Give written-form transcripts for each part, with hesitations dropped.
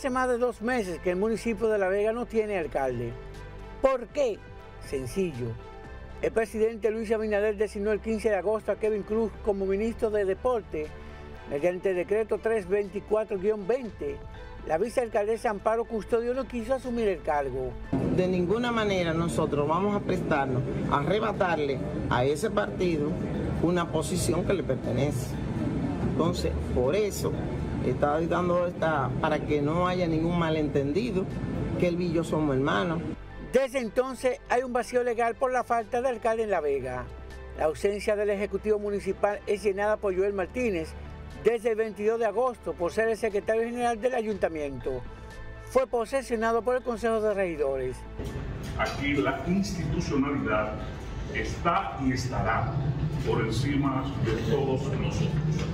Hace más de 2 meses que el municipio de La Vega no tiene alcalde. ¿Por qué? Sencillo. El presidente Luis Abinader designó el 15 de agosto a Kevin Cruz como ministro de Deporte mediante el decreto 324-20. La vicealcaldesa Amparo Custodio no quiso asumir el cargo. De ninguna manera nosotros vamos a prestarnos a arrebatarle a ese partido una posición que le pertenece. Entonces, por eso estaba dando para que no haya ningún malentendido, que él y yo somos hermanos. Desde entonces hay un vacío legal por la falta de alcalde en La Vega. La ausencia del Ejecutivo Municipal es llenada por Joel Martínez desde el 22 de agosto por ser el secretario general del ayuntamiento. Fue posesionado por el Consejo de Regidores. Aquí la institucionalidad está y estará por encima de todos nosotros.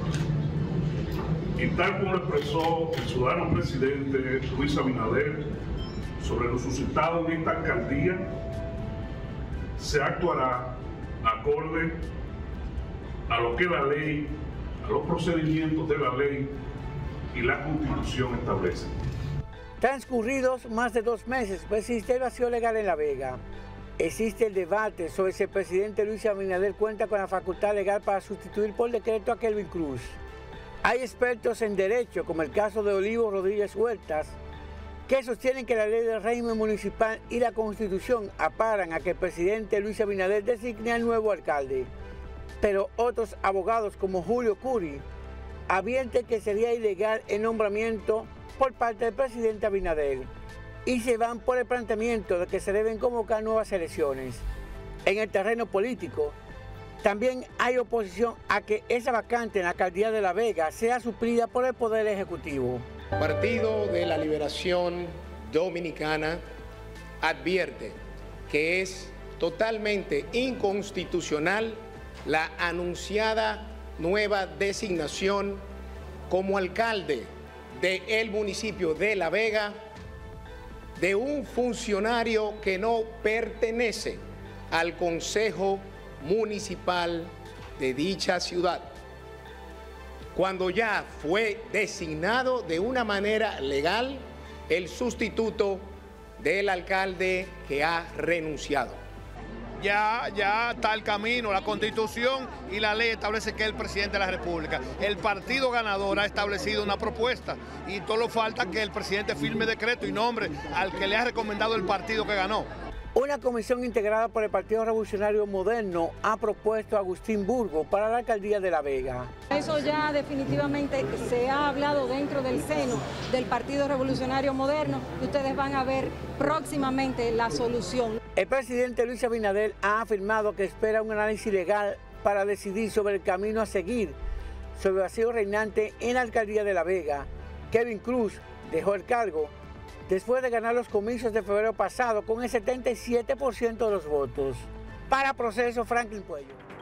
Y tal como lo expresó el ciudadano presidente Luis Abinader sobre lo suscitado en esta alcaldía, se actuará acorde a lo que la ley, a los procedimientos de la ley y la Constitución establecen. Transcurridos más de 2 meses, persiste el vacío legal en La Vega. Existe el debate sobre si el presidente Luis Abinader cuenta con la facultad legal para sustituir por decreto a Kevin Cruz. Hay expertos en derecho, como el caso de Olivo Rodríguez Huertas, que sostienen que la ley del régimen municipal y la Constitución amparan a que el presidente Luis Abinader designe al nuevo alcalde. Pero otros abogados, como Julio Curi, advierten que sería ilegal el nombramiento por parte del presidente Abinader y se van por el planteamiento de que se deben convocar nuevas elecciones. En el terreno político, también hay oposición a que esa vacante en la alcaldía de La Vega sea suplida por el Poder Ejecutivo. Partido de la Liberación Dominicana advierte que es totalmente inconstitucional la anunciada nueva designación como alcalde del municipio de La Vega de un funcionario que no pertenece al Consejo Municipal de dicha ciudad, cuando ya fue designado de una manera legal el sustituto del alcalde que ha renunciado. Ya está el camino, la Constitución y la ley establece que es el presidente de la República. El partido ganador ha establecido una propuesta y solo falta que el presidente firme decreto y nombre al que le ha recomendado el partido que ganó. Una comisión integrada por el Partido Revolucionario Moderno ha propuesto a Agustín Burgo para la alcaldía de La Vega. Eso ya definitivamente se ha hablado dentro del seno del Partido Revolucionario Moderno y ustedes van a ver próximamente la solución. El presidente Luis Abinader ha afirmado que espera un análisis legal para decidir sobre el camino a seguir sobre el vacío reinante en la alcaldía de La Vega. Kevin Cruz dejó el cargo después de ganar los comicios de febrero pasado con el 77% de los votos. Para Proceso, Franklin Puello.